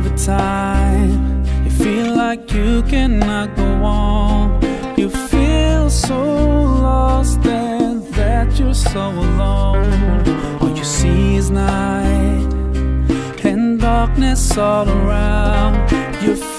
every time you feel like you cannot go on, you feel so lost and that you're so alone. All you see is night and darkness all around. You